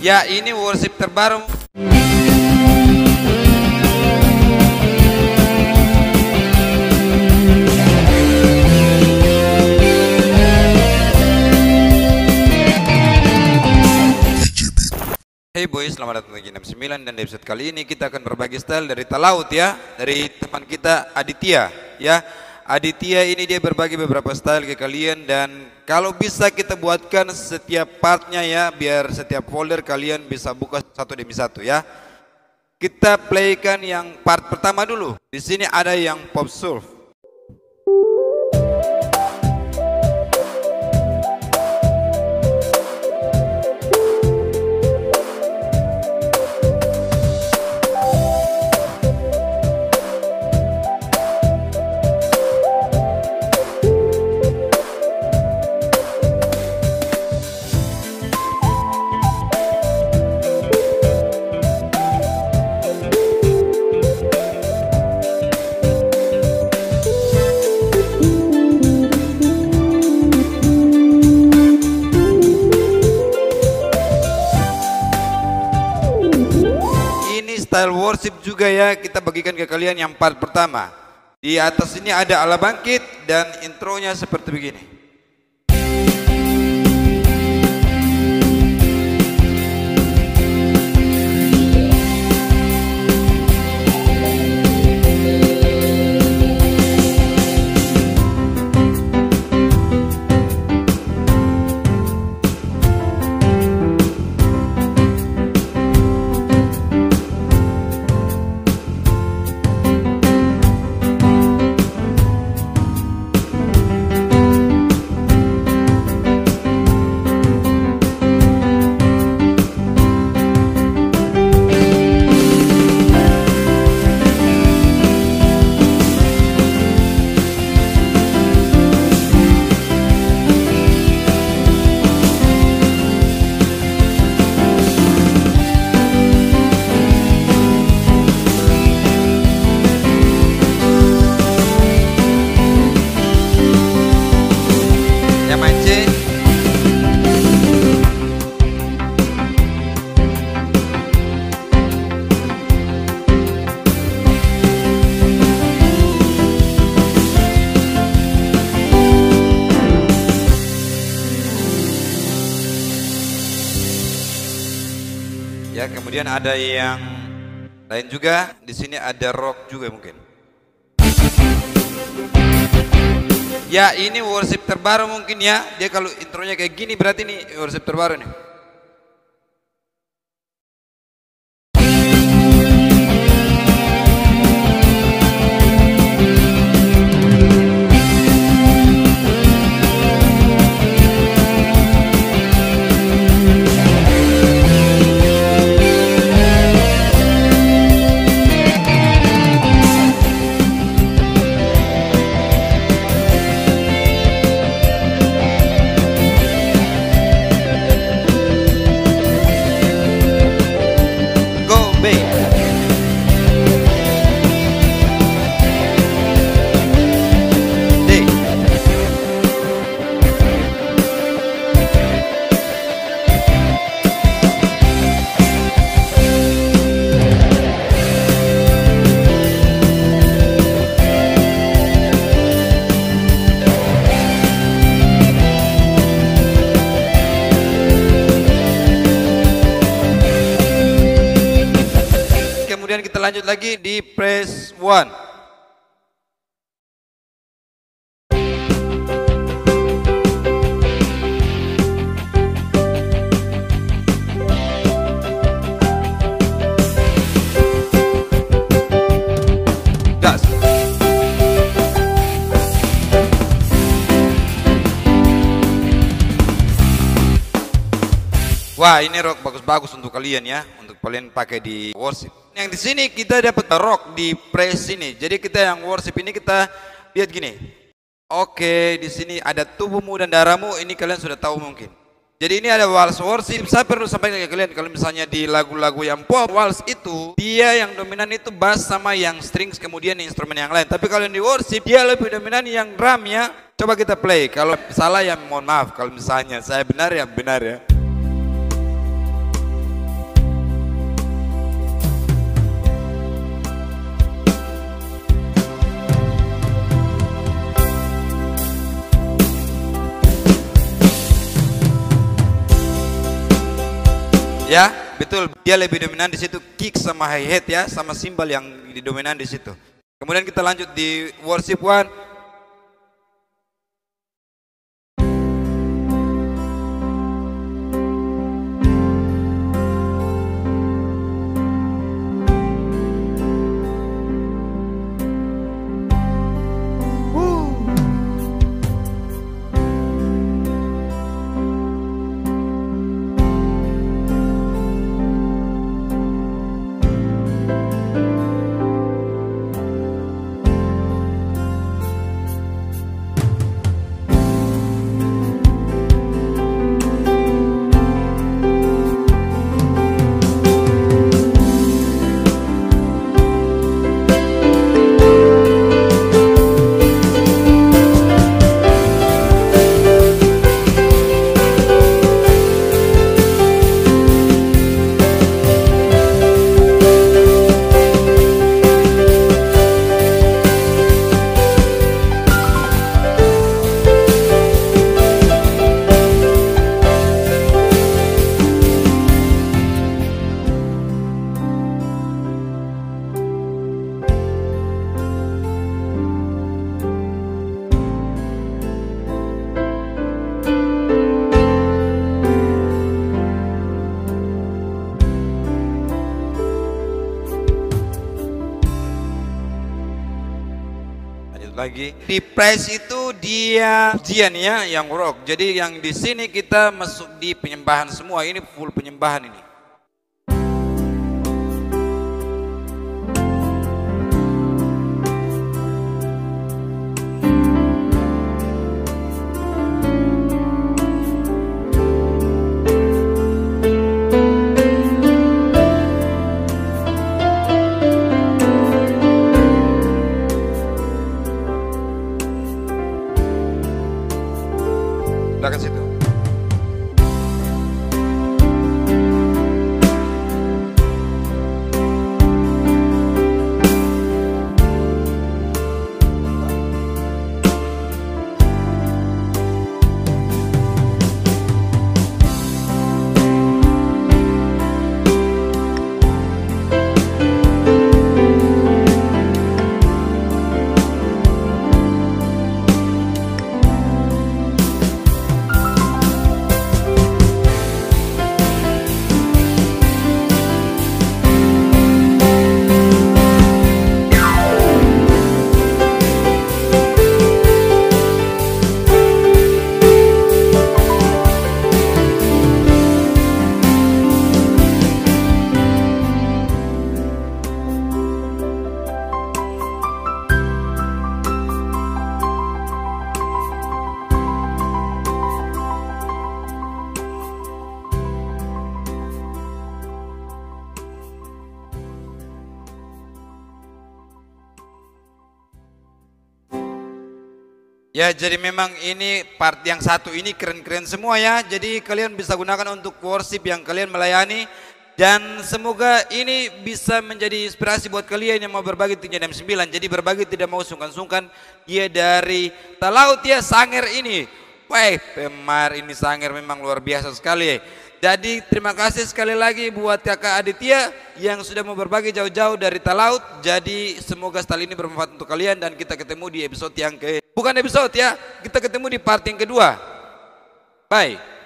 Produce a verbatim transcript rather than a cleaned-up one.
Ya, ini worship terbaru. Hey boys, selamat datang di enam sembilan dan di episode kali ini kita akan berbagi style dari Talaut ya, dari teman kita Aditya ya. Aditya ini dia berbagi beberapa style ke kalian dan kalau bisa kita buatkan setiap partnya ya, biar setiap folder kalian bisa buka satu demi satu ya. Kita playkan yang part pertama dulu. Di sini ada yang pop surf. Style worship juga ya, kita bagikan ke kalian yang part pertama. Di atas ini ada ala bangkit dan intronya seperti begini. Ya, kemudian ada yang lain juga. Di sini ada rock juga mungkin. Ya, ini worship terbaru mungkin ya. Dia kalau intronya kayak gini berarti ini worship terbaru nih. Kemudian kita lanjut lagi di press one. Gas. Wah, ini rock bagus-bagus untuk kalian ya, untuk kalian pakai di worship. Yang di sini kita dapat rock di press ini. Jadi kita yang worship ini kita lihat gini. Oke, di sini ada tubuhmu dan darahmu. Ini kalian sudah tahu mungkin. Jadi ini ada waltz worship. Saya perlu sampaikan ke kalian kalau misalnya di lagu-lagu yang pop waltz itu dia yang dominan itu bass sama yang strings kemudian instrumen yang lain. Tapi kalau di worship dia lebih dominan yang drum ya. Coba kita play. Kalau salah ya mohon maaf. Kalau misalnya saya benar ya benar ya. Ya, betul. Dia lebih dominan di situ, kick sama hi hat ya, sama simbol yang didominan di situ. Kemudian kita lanjut di worship one. Lagi di praise itu dia pujian ya yang rock. Jadi yang di sini kita masuk di penyembahan semua, ini full penyembahan ini. Belakang situ. Ya, jadi memang ini part yang satu ini keren-keren semua ya. Jadi kalian bisa gunakan untuk worship yang kalian melayani. Dan semoga ini bisa menjadi inspirasi buat kalian yang mau berbagi tujuh enam sembilan. Jadi berbagi tidak mau sungkan-sungkan. Dia dari Talaut ya, Sanger ini. Wah, Pemar ini Sanger memang luar biasa sekali. Jadi terima kasih sekali lagi buat kakak Aditya yang sudah mau berbagi jauh-jauh dari Talaut. Jadi semoga setelah ini bermanfaat untuk kalian dan kita ketemu di episode yang ke bukan episode ya, kita ketemu di part yang kedua. Bye.